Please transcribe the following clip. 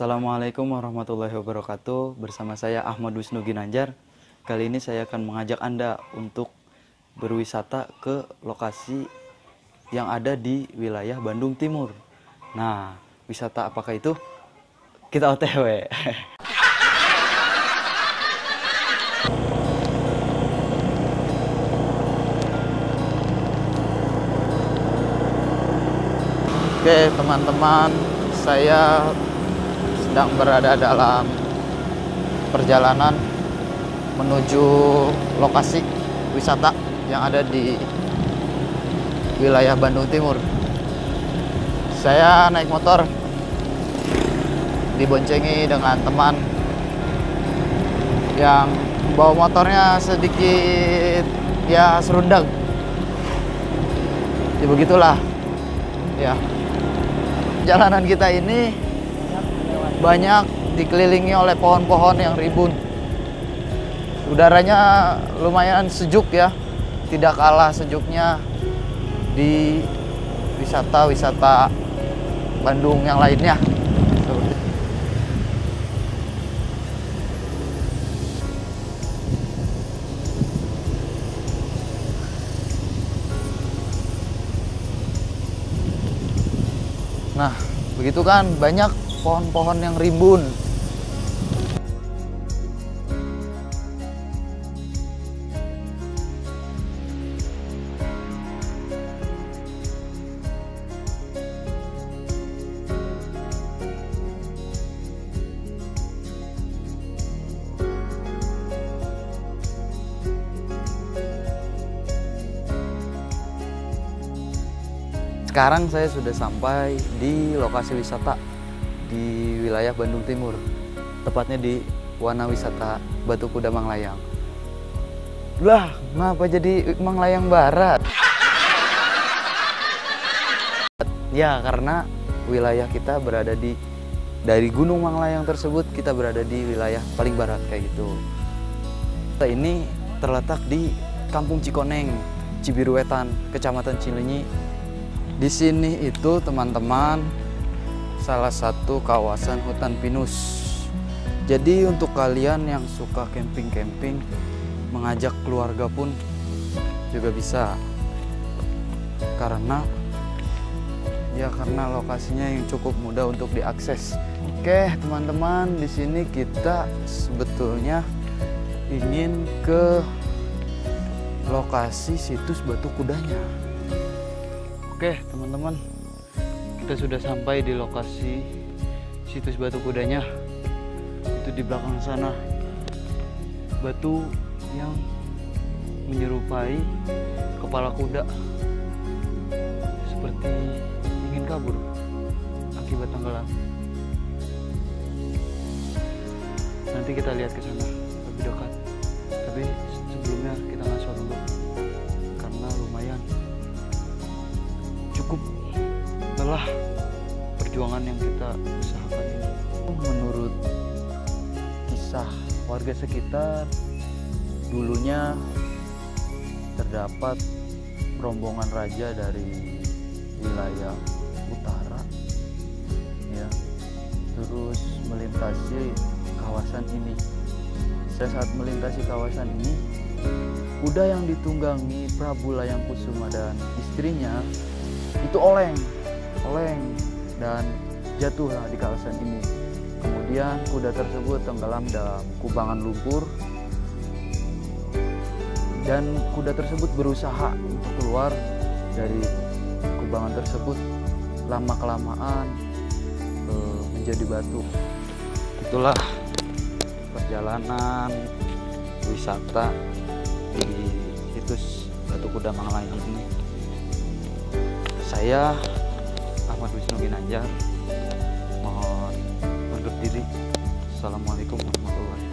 Assalamualaikum warahmatullahi wabarakatuh. Bersama saya Ahmad Wisnu Ginanjar. Kali ini saya akan mengajak Anda untuk berwisata ke lokasi yang ada di wilayah Bandung Timur. Nah, wisata apakah itu? Kita OTW. Oke, teman-teman, saya sedang berada dalam perjalanan menuju lokasi wisata yang ada di wilayah Bandung Timur. Saya naik motor, diboncengi dengan teman yang bawa motornya sedikit ya serundang. Ya begitulah. Ya. Jalanan kita ini banyak dikelilingi oleh pohon-pohon yang rimbun. Udaranya lumayan sejuk ya, tidak kalah sejuknya di wisata-wisata Bandung yang lainnya. Nah, begitu kan, banyak pohon-pohon yang rimbun. Sekarang saya sudah sampai di lokasi wisata di wilayah Bandung Timur, tepatnya di Wana Wisata Batu Kuda Manglayang. Lah, ngapa jadi Manglayang Barat? Ya, karena wilayah kita berada dari Gunung Manglayang tersebut, kita berada di wilayah paling barat kayak gitu. Kita ini terletak di Kampung Cikoneng, Cibiruetan, Kecamatan Cileunyi. Di sini itu, teman-teman, salah satu kawasan hutan pinus. Jadi untuk kalian yang suka camping-camping, mengajak keluarga pun juga bisa. Karena lokasinya yang cukup mudah untuk diakses. Oke, teman-teman, di sini kita sebetulnya ingin ke lokasi situs Batu Kudanya. Oke, teman-teman, kita sudah sampai di lokasi situs Batu Kudanya. Itu di belakang sana, batu yang menyerupai kepala kuda, seperti ingin kabur akibat tenggelam. Nanti kita lihat ke sana lebih dekat, tapi sebelumnya kita ngaso dulu karena lumayan cukup lelah perjuangan yang kita usahakan ini. Menurut kisah warga sekitar, dulunya terdapat rombongan raja dari wilayah utara ya, terus melintasi kawasan ini. Saat melintasi kawasan ini, kuda yang ditunggangi Prabu Layang Kusuma dan istrinya itu oleng dan jatuhlah di kawasan ini. Kemudian kuda tersebut tenggelam dalam kubangan lumpur, dan kuda tersebut berusaha untuk keluar dari kubangan tersebut. Lama-kelamaan menjadi batu. Itulah perjalanan wisata di situs Batu Kuda Manglayang ini. Saya Ahmad Wisnu Ginanjar mohon undur diri. Assalamualaikum warahmatullahi wabarakatuh.